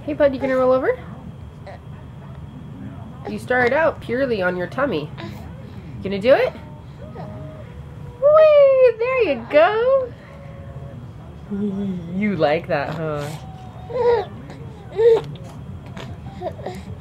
Hey, bud, you gonna roll over? You started out purely on your tummy. Gonna do it? Whee! There you go. You like that, huh?